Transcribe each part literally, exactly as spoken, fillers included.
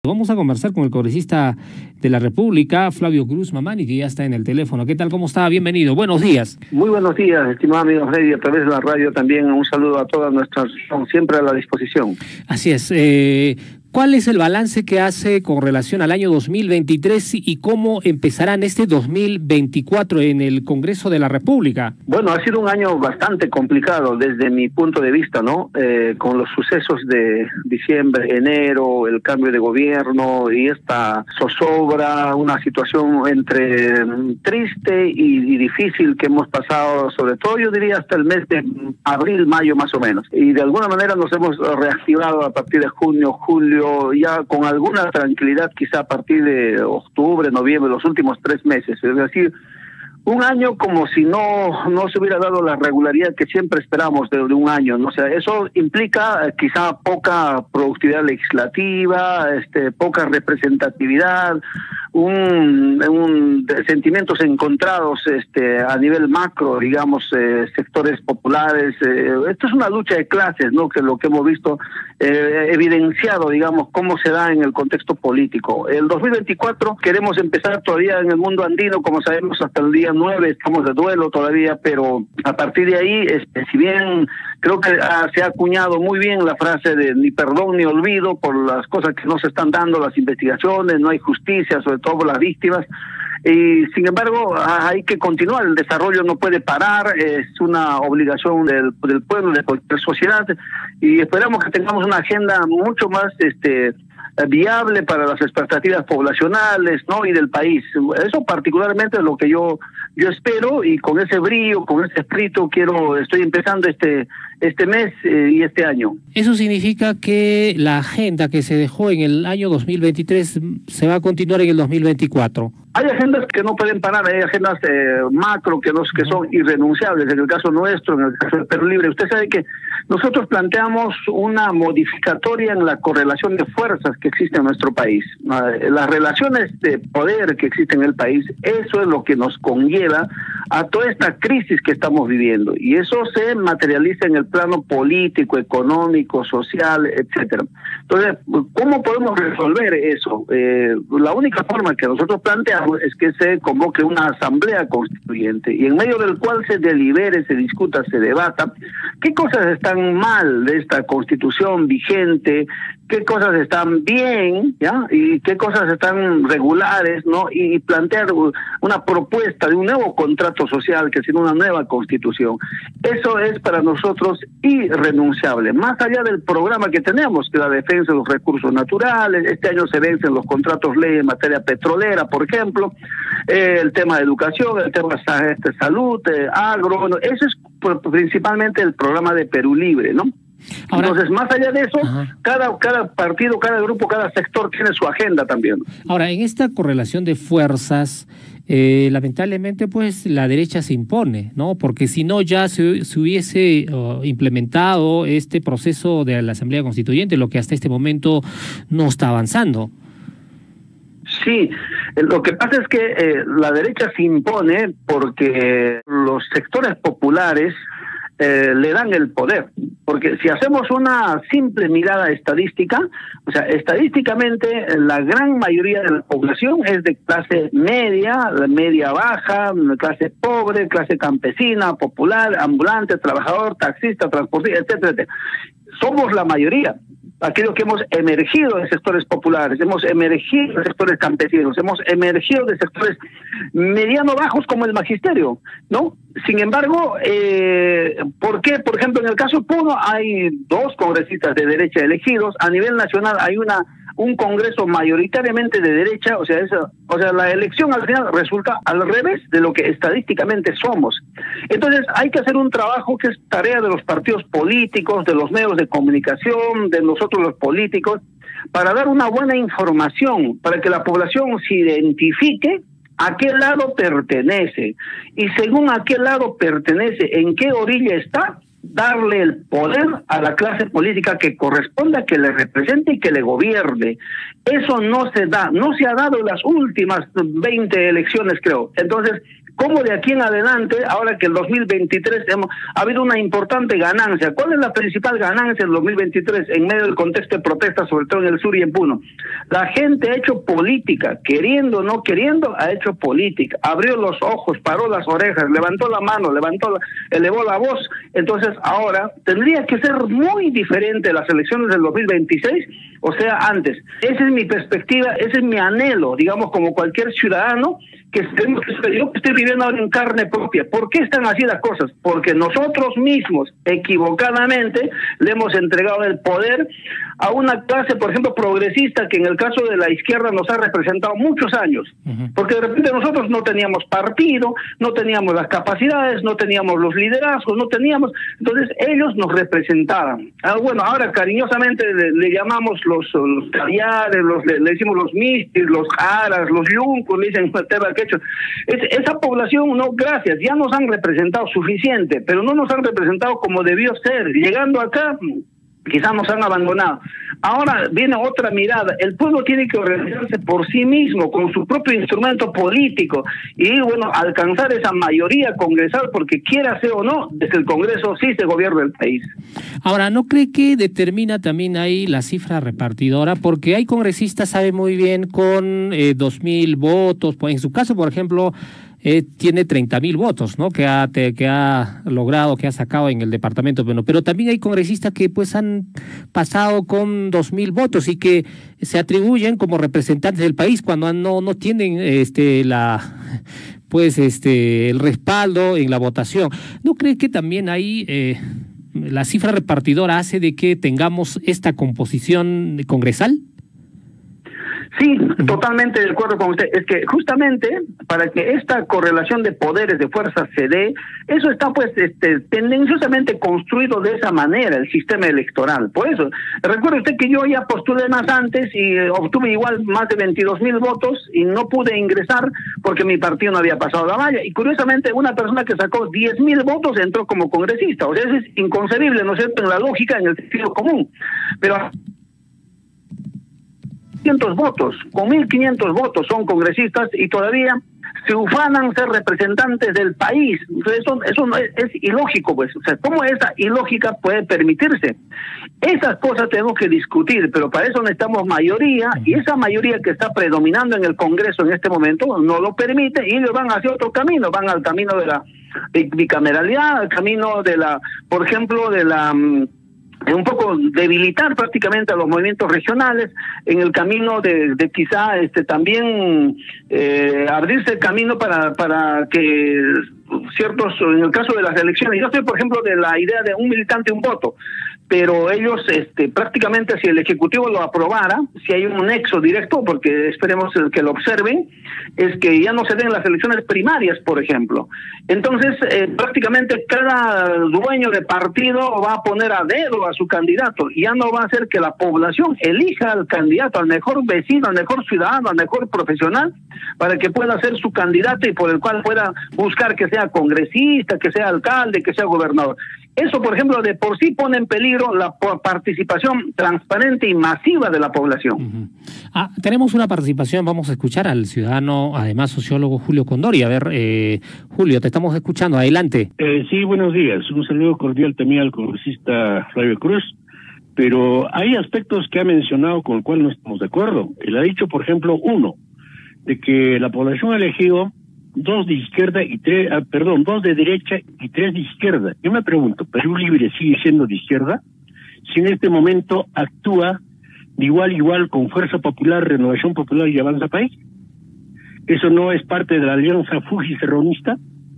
Vamos a conversar con el congresista de la República, Flavio Cruz Mamani, que ya está en el teléfono. ¿Qué tal? ¿Cómo está? Bienvenido. Buenos días. Muy buenos días, estimado amigo Freddy, a través de la radio también un saludo a todas nuestras, siempre a la disposición. Así es. Eh, ¿Cuál es el balance que hace con relación al año dos mil veintitrés y cómo empezarán este dos mil veinticuatro en el Congreso de la República? Bueno, ha sido un año bastante complicado desde mi punto de vista, ¿no? Eh, con los sucesos de diciembre, enero, el cambio de gobierno y esta zozobra, una situación entre triste y, y difícil que hemos pasado, sobre todo yo diría hasta el mes de abril, mayo más o menos. Y de alguna manera nos hemos reactivado a partir de junio, julio, ya con alguna tranquilidad, quizá a partir de octubre, noviembre, los últimos tres meses. Es decir, un año como si no no se hubiera dado la regularidad que siempre esperamos de, de un año, ¿no? O sea, eso implica eh, quizá poca productividad legislativa, este, poca representatividad, un, un de sentimientos encontrados este, a nivel macro, digamos, eh, sectores populares. Eh, esto es una lucha de clases, ¿no? Que lo que hemos visto eh, evidenciado, digamos, cómo se da en el contexto político. El dos mil veinticuatro queremos empezar todavía en el mundo andino, como sabemos, hasta el día nueve estamos de duelo todavía, pero a partir de ahí, este, si bien creo que ah, se ha acuñado muy bien la frase de ni perdón ni olvido por las cosas que no se están dando, las investigaciones, no hay justicia, sobre todo por las víctimas, y sin embargo hay que continuar, el desarrollo no puede parar, es una obligación del, del pueblo, de cualquier sociedad, y esperamos que tengamos una agenda mucho más este viable para las expectativas poblacionales, ¿no? Y del país. Eso particularmente es lo que yo yo espero, y con ese brillo, con ese espíritu quiero estoy empezando este este mes eh, y este año. ¿Eso significa que la agenda que se dejó en el año dos mil veintitrés se va a continuar en el dos mil veinticuatro? Hay agendas que no pueden parar, hay agendas eh, macro que, nos, que son irrenunciables, en el caso nuestro, en el caso del Perú Libre. Usted sabe que nosotros planteamos una modificatoria en la correlación de fuerzas que existe en nuestro país. Uh, las relaciones de poder que existen en el país, eso es lo que nos conlleva a toda esta crisis que estamos viviendo. Y eso se materializa en el plano político, económico, social, etcétera. Entonces, ¿cómo podemos resolver eso? Eh, la única forma que nosotros planteamos es que se convoque una asamblea constituyente y en medio del cual se delibere, se discuta, se debata qué cosas están mal de esta constitución vigente, qué cosas están bien, ¿ya? Y qué cosas están regulares, ¿no? Y plantear una propuesta de un nuevo contrato social, que sea una nueva constitución. Eso es para nosotros irrenunciable. Más allá del programa que tenemos, que es la defensa de los recursos naturales, este año se vencen los contratos ley en materia petrolera, por ejemplo, eh, el tema de educación, el tema de salud, eh, agro, bueno, ese es principalmente el programa de Perú Libre, ¿no? Ahora, entonces, más allá de eso, cada, cada partido, cada grupo, cada sector tiene su agenda también. Ahora, en esta correlación de fuerzas, eh, lamentablemente, pues, la derecha se impone, ¿no? Porque si no, ya se, se hubiese uh, implementado este proceso de la Asamblea Constituyente, lo que hasta este momento no está avanzando. Sí, lo que pasa es que eh, la derecha se impone porque los sectores populares Eh, le dan el poder, porque si hacemos una simple mirada estadística, o sea, estadísticamente la gran mayoría de la población es de clase media, media baja, clase pobre, clase campesina, popular, ambulante, trabajador, taxista, transportista, etcétera, etcétera. Somos la mayoría, aquellos que hemos emergido de sectores populares, hemos emergido de sectores campesinos, hemos emergido de sectores mediano bajos como el magisterio, ¿no? Sin embargo, eh, ¿por qué? Por ejemplo, en el caso Puno hay dos congresistas de derecha elegidos, a nivel nacional hay una un congreso mayoritariamente de derecha, o sea, esa, o sea, la elección al final resulta al revés de lo que estadísticamente somos. Entonces, hay que hacer un trabajo que es tarea de los partidos políticos, de los medios de comunicación, de nosotros los políticos, para dar una buena información, para que la población se identifique a qué lado pertenece, y según a qué lado pertenece, en qué orilla está, darle el poder a la clase política que corresponda, que le represente y que le gobierne. Eso no se da, no se ha dado en las últimas veinte elecciones, creo. Entonces, cómo de aquí en adelante, ahora que el dos mil veintitrés hemos, ha habido una importante ganancia. ¿Cuál es la principal ganancia del dos mil veintitrés en medio del contexto de protesta, sobre todo en el sur y en Puno? La gente ha hecho política, queriendo o no queriendo, ha hecho política. Abrió los ojos, paró las orejas, levantó la mano, levantó, la, elevó la voz. Entonces ahora tendría que ser muy diferente las elecciones del dos mil veintiséis, o sea, antes. Esa es mi perspectiva, ese es mi anhelo, digamos, como cualquier ciudadano, que yo estoy viviendo ahora en carne propia. ¿Por qué están así las cosas? Porque nosotros mismos, equivocadamente, le hemos entregado el poder a una clase, por ejemplo, progresista, que en el caso de la izquierda nos ha representado muchos años. Uh-huh. Porque de repente nosotros no teníamos partido, no teníamos las capacidades, no teníamos los liderazgos, no teníamos... Entonces ellos nos representaban. Ah, bueno, ahora cariñosamente le, le llamamos los, los caviares, los, le, le decimos los mistis, los jaras, los yuncos, le dicen que hecho. Es, esa población, no, gracias, ya nos han representado suficiente, pero no nos han representado como debió ser. Llegando acá, quizás nos han abandonado. Ahora viene otra mirada. El pueblo tiene que organizarse por sí mismo, con su propio instrumento político, y bueno, alcanzar esa mayoría congresal, porque quiera ser o no, desde el Congreso sí se gobierna el país. Ahora, ¿no cree que determina también ahí la cifra repartidora? Porque hay congresistas, sabe muy bien, con eh, dos mil votos, pues en su caso, por ejemplo, Eh, tiene treinta mil votos, ¿no? Que ha, te, que ha logrado, que ha sacado en el departamento, pero, pero también hay congresistas que pues han pasado con dos mil votos y que se atribuyen como representantes del país cuando no, no tienen este la pues este el respaldo en la votación. ¿No cree que también ahí eh, la cifra repartidora hace de que tengamos esta composición congresal? Sí, totalmente de acuerdo con usted. Es que justamente para que esta correlación de poderes, de fuerzas se dé, eso está pues este, tendenciosamente construido de esa manera, el sistema electoral. Por eso, recuerde usted que yo ya postulé más antes y obtuve igual más de veintidós mil votos y no pude ingresar porque mi partido no había pasado la valla. Y curiosamente, una persona que sacó diez mil votos entró como congresista. O sea, eso es inconcebible, ¿no es cierto?, en la lógica, en el sentido común. Pero quinientos votos, con mil quinientos votos son congresistas y todavía se ufanan ser representantes del país. Eso, eso no es, es ilógico, pues. O sea, ¿cómo esa ilógica puede permitirse? Esas cosas tenemos que discutir, pero para eso necesitamos mayoría, y esa mayoría que está predominando en el Congreso en este momento no lo permite, y ellos van hacia otro camino, van al camino de la bicameralidad, al camino de la, por ejemplo, de la... un poco debilitar prácticamente a los movimientos regionales, en el camino de, de quizá este también eh, abrirse el camino para para que ciertos, en el caso de las elecciones, yo estoy por ejemplo de la idea de un militante un voto, pero ellos este prácticamente, si el Ejecutivo lo aprobara, si hay un nexo directo, porque esperemos que lo observen, es que ya no se den las elecciones primarias, por ejemplo. Entonces, eh, prácticamente cada dueño de partido va a poner a dedo a su candidato, y ya no va a ser que la población elija al candidato, al mejor vecino, al mejor ciudadano, al mejor profesional, para que pueda ser su candidato y por el cual pueda buscar que sea congresista, que sea alcalde, que sea gobernador. Eso, por ejemplo, de por sí pone en peligro la participación transparente y masiva de la población. Uh-huh. Ah, tenemos una participación, vamos a escuchar al ciudadano, además sociólogo Julio Condori. A ver, eh, Julio, te estamos escuchando, adelante. Eh, sí, buenos días. Un saludo cordial también al congresista Flavio Cruz, pero hay aspectos que ha mencionado con el cual no estamos de acuerdo. Él ha dicho, por ejemplo, uno, de que la población ha elegido dos de izquierda y tres, ah, perdón, dos de derecha y tres de izquierda. Yo me pregunto, ¿Perú Libre sigue siendo de izquierda? Si en este momento actúa de igual a igual con Fuerza Popular, Renovación Popular y Avanza País. ¿Eso no es parte de la alianza Fuji-Serronista?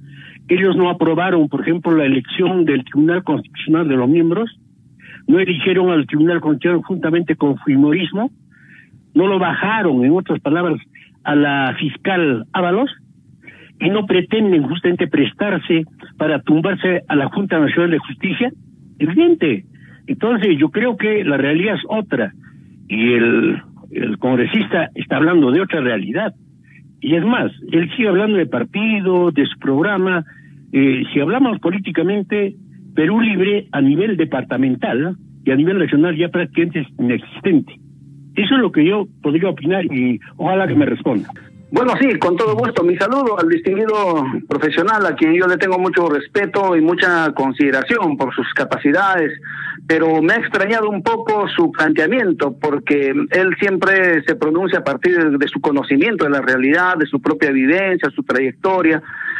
Ellos no aprobaron, por ejemplo, la elección del Tribunal Constitucional de los miembros, no eligieron al Tribunal Constitucional juntamente con Fujimorismo, no lo bajaron, en otras palabras, a la fiscal Ábalos, y no pretenden justamente prestarse para tumbarse a la Junta Nacional de Justicia. Evidente. Entonces yo creo que la realidad es otra, y el, el congresista está hablando de otra realidad. Y es más, él sigue hablando de partido, de su programa. Eh, si hablamos políticamente, Perú Libre a nivel departamental y a nivel nacional ya prácticamente es inexistente. Eso es lo que yo podría opinar y ojalá que me responda. Bueno, sí, con todo gusto. Mi saludo al distinguido profesional, a quien yo le tengo mucho respeto y mucha consideración por sus capacidades, pero me ha extrañado un poco su planteamiento, porque él siempre se pronuncia a partir de su conocimiento de la realidad, de su propia vivencia, su trayectoria,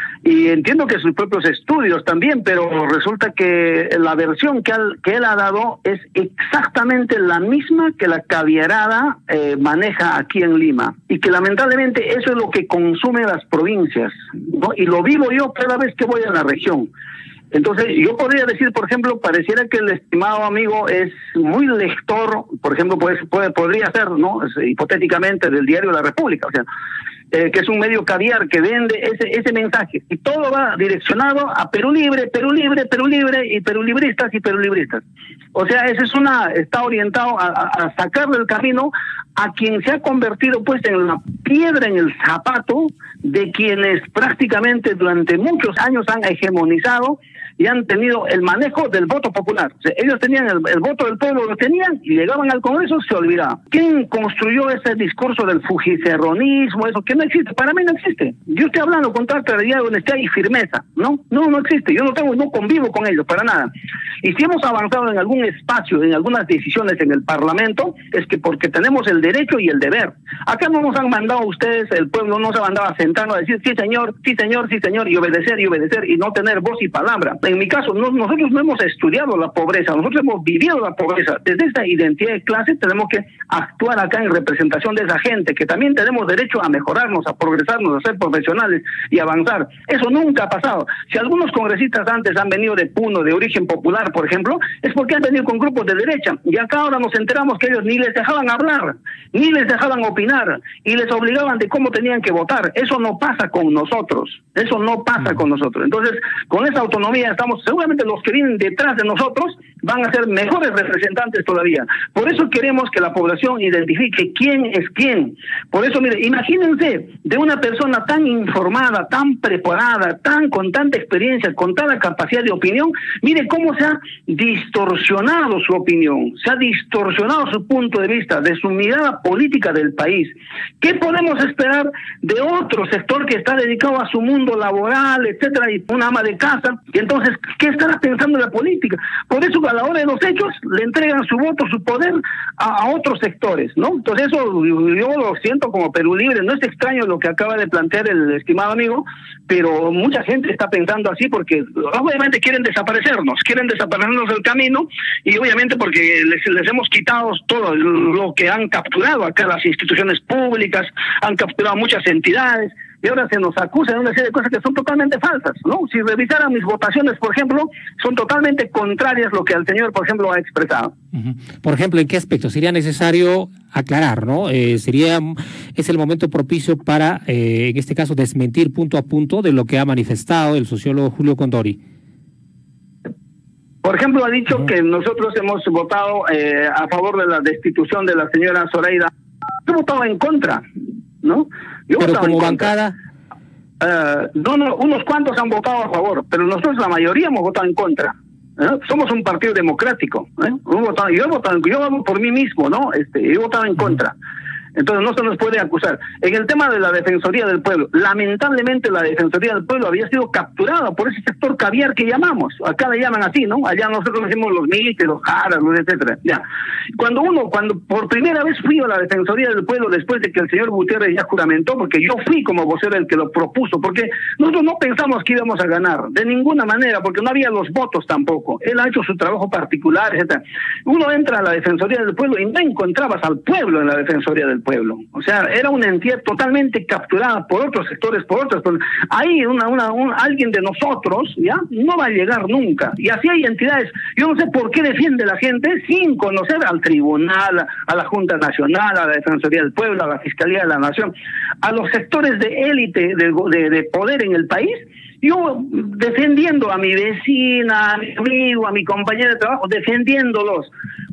y entiendo que sus propios estudios también, pero resulta que la versión que, al, que él ha dado es exactamente la misma que la caviarada eh, maneja aquí en Lima, y que lamentablemente eso es lo que consume las provincias, ¿no? Y lo vivo yo cada vez que voy a la región. Entonces, yo podría decir, por ejemplo, pareciera que el estimado amigo es muy lector, por ejemplo, pues, puede, podría ser, ¿no? Hipotéticamente, del diario La República, o sea, eh, que es un medio caviar que vende ese ese mensaje, y todo va direccionado a Perú Libre, Perú Libre, Perú Libre, y perulibristas y perulibristas. O sea, ese es una, está orientado a, a, a sacar del camino a quien se ha convertido pues en la piedra en el zapato de quienes prácticamente durante muchos años han hegemonizado y han tenido el manejo del voto popular. O sea, ellos tenían el, el voto del pueblo, lo tenían, y llegaban al Congreso, se olvidaban. ¿Quién construyó ese discurso del fujicerronismo? Eso que no existe, para mí no existe. Yo estoy hablando con toda claridad, honestidad y firmeza, ¿no? No, no existe. Yo no tengo, no convivo con ellos, para nada. Y si hemos avanzado en algún espacio, en algunas decisiones en el Parlamento, es que porque tenemos el derecho y el deber. Acá no nos han mandado a ustedes, el pueblo no se ha mandado a sentarnos a decir sí señor, sí señor, sí señor, y obedecer y obedecer, y no tener voz y palabra. En mi caso, no, nosotros no hemos estudiado la pobreza, nosotros hemos vivido la pobreza. Desde esta identidad de clase tenemos que actuar acá en representación de esa gente, que también tenemos derecho a mejorarnos, a progresarnos, a ser profesionales y avanzar. Eso nunca ha pasado. Si algunos congresistas antes han venido de Puno, de origen popular, por ejemplo, es porque han venido con grupos de derecha, y acá ahora nos enteramos que ellos ni les dejaban hablar, ni les dejaban opinar, y les obligaban de cómo tenían que votar. Eso no pasa con nosotros, eso no pasa con nosotros. Entonces, con esa autonomía estamos, seguramente los que vienen detrás de nosotros van a ser mejores representantes todavía. Por eso queremos que la población identifique quién es quién. Por eso, mire, imagínense de una persona tan informada, tan preparada, tan con tanta experiencia, con tanta capacidad de opinión, mire cómo se ha distorsionado su opinión, se ha distorsionado su punto de vista, de su mirada política del país. ¿Qué podemos esperar de otro sector que está dedicado a su mundo laboral, etcétera, y una ama de casa? Y entonces, ¿qué estará pensando la política? Por eso, a la hora de los hechos, le entregan su voto, su poder a, a otros sectores, ¿no? Entonces, eso yo, yo lo siento como Perú Libre. No es extraño lo que acaba de plantear el estimado amigo, pero mucha gente está pensando así porque obviamente quieren desaparecernos, quieren desaparecernos del camino, y obviamente porque les, les hemos quitado todo lo que han capturado acá las instituciones públicas, han capturado muchas entidades, y ahora se nos acusa de una serie de cosas que son totalmente falsas, ¿no? Si revisaran mis votaciones, por ejemplo, son totalmente contrarias a lo que el señor, por ejemplo, ha expresado. Uh-huh. Por ejemplo, ¿en qué aspecto sería necesario aclarar, no? Eh, sería, es el momento propicio para, eh, en este caso, desmentir punto a punto de lo que ha manifestado el sociólogo Julio Condori. Por ejemplo, ha dicho uh-huh. que nosotros hemos votado eh, a favor de la destitución de la señora Zoraida. Yo he votado en contra, ¿no? Yo pero como en bancada... Uh, no, no, unos cuantos han votado a favor, pero nosotros la mayoría hemos votado en contra. ¿eh? Somos un partido democrático. ¿eh? Votado, yo he votado, yo hago por mí mismo, ¿no? Este, he votado en contra. Entonces no se nos puede acusar. En el tema de la Defensoría del Pueblo, lamentablemente la Defensoría del Pueblo había sido capturada por ese sector caviar que llamamos. Acá le llaman así, ¿no? Allá nosotros decimos los mites, los jaras, etcétera. Ya. Cuando uno, cuando por primera vez fui a la Defensoría del Pueblo después de que el señor Gutiérrez ya juramentó, porque yo fui como vocero el que lo propuso, porque nosotros no pensamos que íbamos a ganar, de ninguna manera, porque no había los votos tampoco. Él ha hecho su trabajo particular, etcétera. Uno entra a la Defensoría del Pueblo y no encontrabas al pueblo en la Defensoría del Pueblo. O sea, era una entidad totalmente capturada por otros sectores, por otros. Ahí una, una, un, alguien de nosotros ya no va a llegar nunca. Y así hay entidades. Yo no sé por qué defiende la gente sin conocer al tribunal, a la Junta Nacional, a la Defensoría del Pueblo, a la Fiscalía de la Nación, a los sectores de élite de, de, de poder en el país. Yo defendiendo a mi vecina, a mi amigo, a mi compañero de trabajo, defendiéndolos.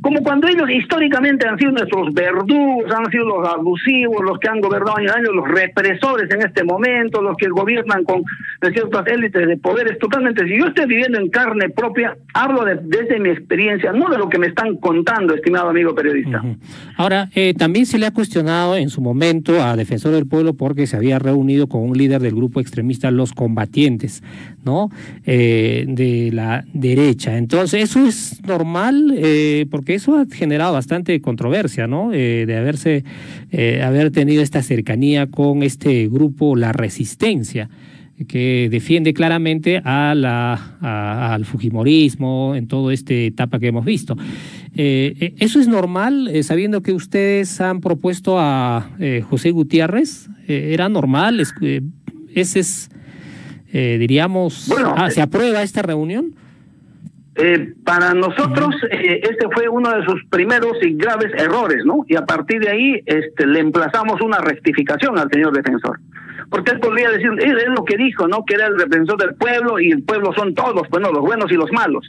como cuando ellos históricamente han sido nuestros verdugos, han sido los abusivos, los que han gobernado años, los represores en este momento, los que gobiernan con ciertas élites de poderes totalmente. Si yo estoy viviendo en carne propia, hablo de, desde mi experiencia, no de lo que me están contando, estimado amigo periodista. Uh-huh. Ahora, eh, también se le ha cuestionado en su momento a Defensor del Pueblo porque se había reunido con un líder del grupo extremista Los Combatientes, ¿no? Eh, de la derecha. Entonces, ¿eso es normal? Eh, porque eso ha generado bastante controversia, ¿no? Eh, de haberse, eh, haber tenido esta cercanía con este grupo La Resistencia, que defiende claramente a la, a, al fujimorismo en toda esta etapa que hemos visto. Eh, ¿Eso es normal, eh, sabiendo que ustedes han propuesto a eh, José Gutiérrez? Eh, ¿Era normal? Es, eh, ¿Ese es, eh, diríamos, bueno, ah, se aprueba esta reunión? Eh, para nosotros eh, este fue uno de sus primeros y graves errores, ¿no? Y a partir de ahí este, le emplazamos una rectificación al señor defensor. Porque él podría decir, él es lo que dijo, ¿no? Que era el defensor del pueblo y el pueblo son todos, bueno, los buenos y los malos.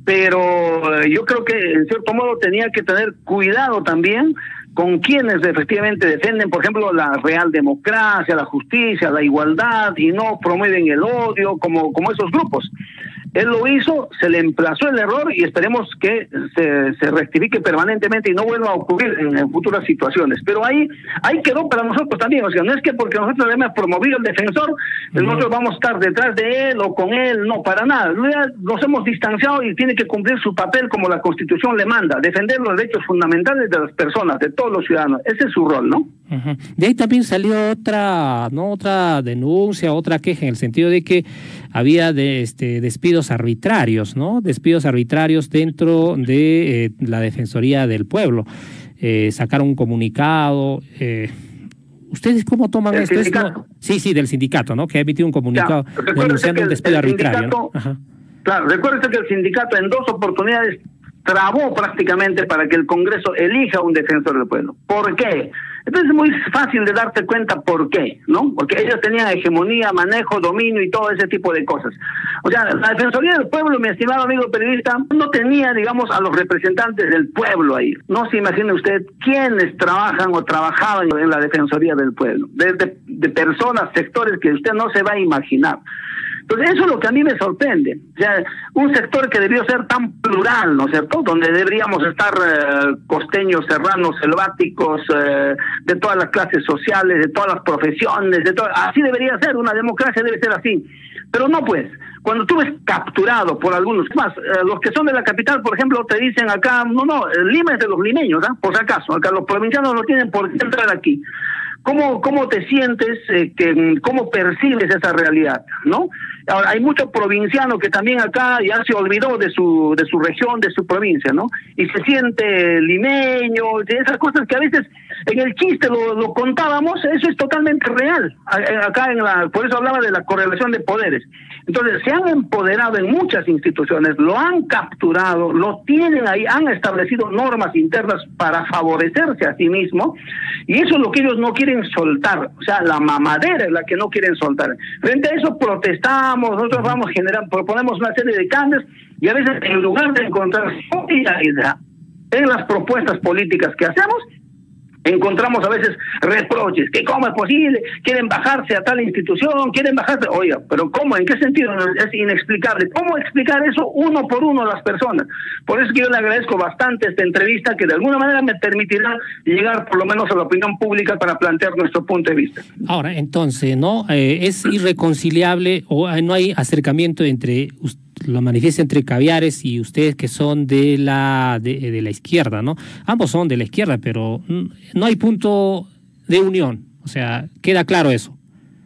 Pero eh, yo creo que en cierto modo tenía que tener cuidado también con quienes efectivamente defienden, por ejemplo, la real democracia, la justicia, la igualdad y no promueven el odio como, como esos grupos. Él lo hizo, se le emplazó el error y esperemos que se, se rectifique permanentemente y no vuelva a ocurrir en, en futuras situaciones. Pero ahí ahí quedó para nosotros también. O sea, no es que porque nosotros le hemos promovido el defensor, uh-huh. nosotros vamos a estar detrás de él o con él, no, para nada. Nos hemos distanciado y tiene que cumplir su papel como la Constitución le manda, defender los derechos fundamentales de las personas, de todos los ciudadanos. Ese es su rol, ¿no? Uh-huh. De ahí también salió otra, ¿no? Otra denuncia, otra queja en el sentido de que había de este despidos arbitrarios, ¿no? Despidos arbitrarios dentro de eh, la Defensoría del Pueblo. Eh, sacaron un comunicado. Eh, ¿Ustedes cómo toman esto? ¿Esto? Sí, sí, del sindicato, ¿no? Que ha emitido un comunicado ya, denunciando un despido el arbitrario, ¿no? Ajá. Claro, recuérdense que el sindicato en dos oportunidades trabó prácticamente para que el Congreso elija un defensor del pueblo. ¿Por qué? Entonces es muy fácil de darte cuenta por qué, ¿no? Porque ellos tenían hegemonía, manejo, dominio y todo ese tipo de cosas. O sea, la Defensoría del Pueblo, mi estimado amigo periodista, no tenía, digamos, a los representantes del pueblo ahí. No se imagine usted quiénes trabajan o trabajaban en la Defensoría del Pueblo. De, de, de personas, sectores que usted no se va a imaginar. Entonces eso es lo que a mí me sorprende. O sea, un sector que debió ser tan plural, ¿no es cierto? Donde deberíamos estar eh, costeños, serranos, selváticos, eh, de todas las clases sociales, de todas las profesiones, de todo, así debería ser, una democracia debe ser así. Pero no, pues, cuando tú ves capturado por algunos, más, eh, los que son de la capital, por ejemplo, te dicen acá, no, no, Lima es de los limeños, ¿ah? Por si acaso, acá los provincianos no tienen por qué entrar aquí. ¿Cómo, cómo te sientes, eh, que, cómo percibes esa realidad, ¿no? Ahora, hay mucho provinciano que también acá ya se olvidó de su de su región, de su provincia, ¿no? Y se siente limeño, de esas cosas que a veces en el chiste lo, lo contábamos, eso es totalmente real. Acá en la, por eso hablaba de la correlación de poderes. Entonces, se han empoderado en muchas instituciones, lo han capturado, lo tienen ahí, han establecido normas internas para favorecerse a sí mismo, y eso es lo que ellos no quieren soltar. O sea, la mamadera es la que no quieren soltar. Frente a eso protestamos, nosotros vamos generando, proponemos una serie de cambios, y a veces en lugar de encontrar solidaridad en las propuestas políticas que hacemos, encontramos a veces reproches, que cómo es posible, quieren bajarse a tal institución, quieren bajarse, oiga, pero ¿cómo? ¿En qué sentido? Es inexplicable. ¿Cómo explicar eso uno por uno a las personas? Por eso es que yo le agradezco bastante esta entrevista, que de alguna manera me permitirá llegar por lo menos a la opinión pública para plantear nuestro punto de vista. Ahora, entonces, ¿no? Eh, es irreconciliable o no hay acercamiento entre usted, lo manifiesta entre Caviares y ustedes que son de la de, de la izquierda, ¿no? Ambos son de la izquierda, pero no hay punto de unión. O sea, queda claro eso.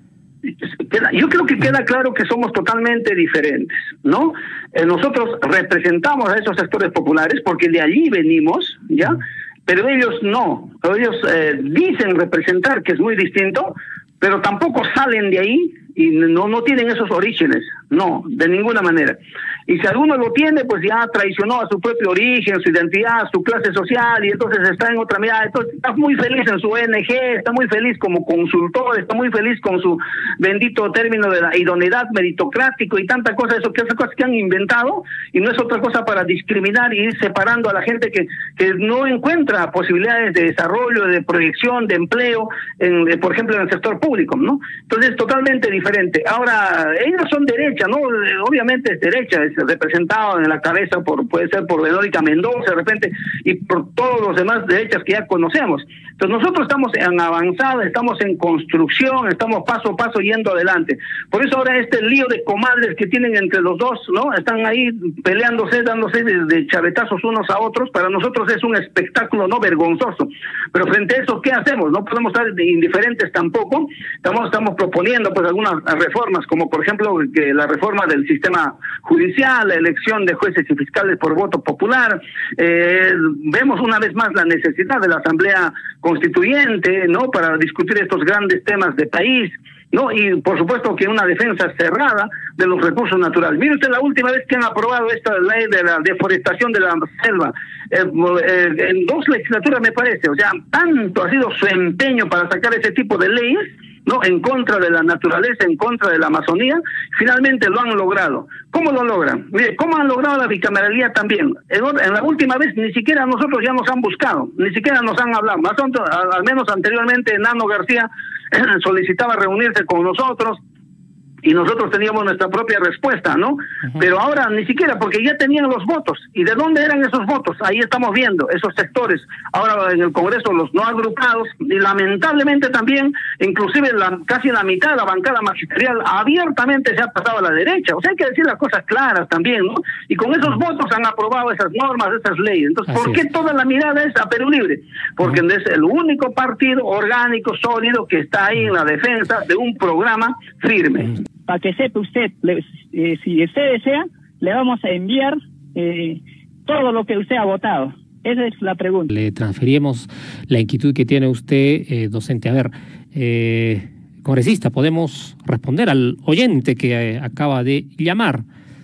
Yo creo que queda claro que somos totalmente diferentes, ¿no? Eh, nosotros representamos a esos sectores populares porque de allí venimos, ¿ya? Pero ellos no. Ellos eh, dicen representar, que es muy distinto, pero tampoco salen de ahí y no no tienen esos orígenes, no, de ninguna manera. y si alguno lo tiene, pues ya traicionó a su propio origen, su identidad, su clase social, y entonces está en otra mirada. Entonces está muy feliz en su O N G, está muy feliz como consultor, está muy feliz con su bendito término de la idoneidad meritocrático y tanta cosa, eso que esas cosas que han inventado, y no es otra cosa para discriminar y ir separando a la gente que, que no encuentra posibilidades de desarrollo, de proyección, de empleo, en, por ejemplo, en el sector público, ¿no? Entonces, totalmente diferente. Ahora, ellos son derecha, ¿no? Obviamente es derecha, es representado en la cabeza por, puede ser por Verónica Mendoza, de repente, y por todos los demás derechas que ya conocemos. Entonces, nosotros estamos en avanzada, estamos en construcción, estamos paso a paso yendo adelante. Por eso ahora este lío de comadres que tienen entre los dos, ¿no? Están ahí peleándose, dándose de, de chavetazos unos a otros. Para nosotros es un espectáculo no vergonzoso. Pero frente a eso, ¿qué hacemos? No podemos estar indiferentes tampoco. Estamos, estamos proponiendo pues algunas reformas, como por ejemplo que la reforma del sistema judicial, la elección de jueces y fiscales por voto popular. Eh, vemos una vez más la necesidad de la Asamblea Constituyente, ¿no? Para discutir estos grandes temas de país, ¿no? Y por supuesto que una defensa cerrada de los recursos naturales. Mire usted la última vez que han aprobado esta ley de la deforestación de la selva, eh, eh, en dos legislaturas me parece, o sea, tanto ha sido su empeño para sacar ese tipo de leyes, ¿no? En contra de la naturaleza, en contra de la Amazonía, finalmente lo han logrado. ¿Cómo lo logran? Mire, ¿cómo han logrado la bicameralidad también? En, en la última vez ni siquiera nosotros ya nos han buscado, ni siquiera nos han hablado, más al, al menos anteriormente Nano García solicitaba reunirse con nosotros, y nosotros teníamos nuestra propia respuesta, ¿no? Uh-huh. Pero ahora ni siquiera, porque ya tenían los votos. ¿Y de dónde eran esos votos? Ahí estamos viendo, esos sectores. Ahora en el Congreso los no agrupados, y lamentablemente también, inclusive la, casi la mitad de la bancada magisterial abiertamente se ha pasado a la derecha. O sea, hay que decir las cosas claras también, ¿no? Y con esos uh-huh. votos han aprobado esas normas, esas leyes. Entonces, Así ¿por qué es. toda la mirada es a Perú Libre? Porque uh-huh. es el único partido orgánico, sólido, que está ahí en la defensa de un programa firme. Uh-huh. Para que sepa usted, le, eh, si usted desea, le vamos a enviar eh, todo lo que usted ha votado. Esa es la pregunta. Le transferimos la inquietud que tiene usted, eh, docente. A ver, eh, congresista, podemos responder al oyente que eh, acaba de llamar.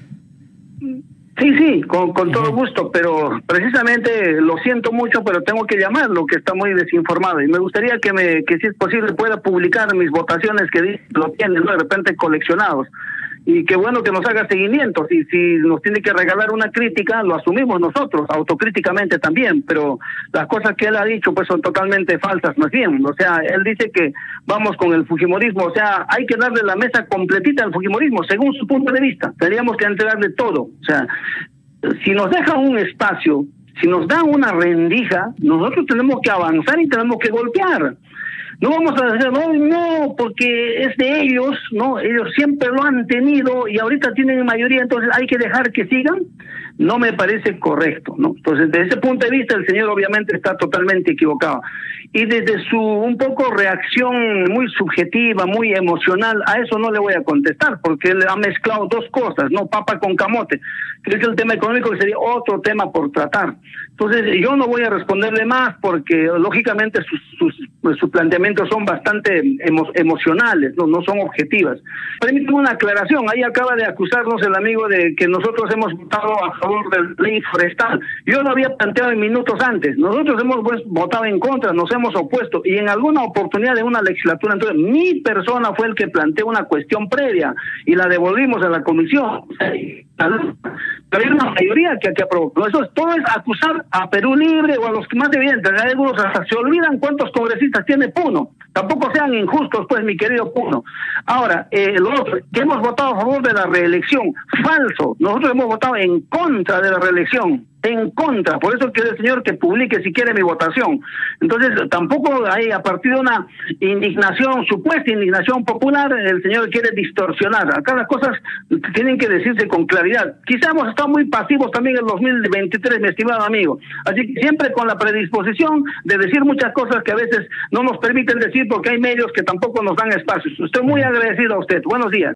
Sí, sí, con, con todo gusto, pero precisamente lo siento mucho, pero tengo que llamarlo, que está muy desinformado, y me gustaría que, me, que si es posible pueda publicar mis votaciones que lo tienen, ¿no? De repente coleccionados, y qué bueno que nos haga seguimiento. Si, si nos tiene que regalar una crítica, lo asumimos nosotros, autocríticamente también, pero las cosas que él ha dicho pues son totalmente falsas más bien. O sea, él dice que vamos con el fujimorismo, o sea, hay que darle la mesa completita al fujimorismo, según su punto de vista. Tendríamos que entregarle todo. O sea, si nos dejan un espacio, si nos dan una rendija, nosotros tenemos que avanzar y tenemos que golpear. No vamos a decir, no, no, porque es de ellos, ¿no? Ellos siempre lo han tenido y ahorita tienen mayoría, entonces hay que dejar que sigan. No me parece correcto, ¿no? Entonces, desde ese punto de vista, el señor obviamente está totalmente equivocado. Y desde su un poco reacción muy subjetiva, muy emocional, a eso no le voy a contestar, porque él ha mezclado dos cosas, ¿no? Papa con camote. Creo que el tema económico sería otro tema por tratar. Entonces, yo no voy a responderle más, porque lógicamente sus, sus, pues, sus planteamientos son bastante emo emocionales, ¿no? No son objetivas. Permítame una aclaración. Ahí acaba de acusarnos el amigo de que nosotros hemos votado a favor de la ley forestal. Yo lo había planteado en minutos antes. Nosotros hemos pues, votado en contra, nos hemos opuesto, y en alguna oportunidad de una legislatura, entonces mi persona fue el que planteó una cuestión previa y la devolvimos a la comisión. Pero hay una mayoría que, que aprobó. Eso es, todo es acusar a Perú Libre o a los que más evidentes. Algunos hasta se olvidan cuántos congresistas tiene Puno. Tampoco sean injustos, pues, mi querido Puno. Ahora, eh, lo otro, que hemos votado a favor de la reelección. Falso. Nosotros hemos votado en contra de la reelección. En contra, por eso quiero el señor que publique si quiere mi votación. Entonces, tampoco hay, a partir de una indignación, supuesta indignación popular, el señor quiere distorsionar. Acá las cosas tienen que decirse con claridad. Quizá hemos estado muy pasivos también en el dos mil veintitrés, mi estimado amigo. Así que siempre con la predisposición de decir muchas cosas que a veces no nos permiten decir, porque hay medios que tampoco nos dan espacios. Estoy muy agradecido a usted. Buenos días.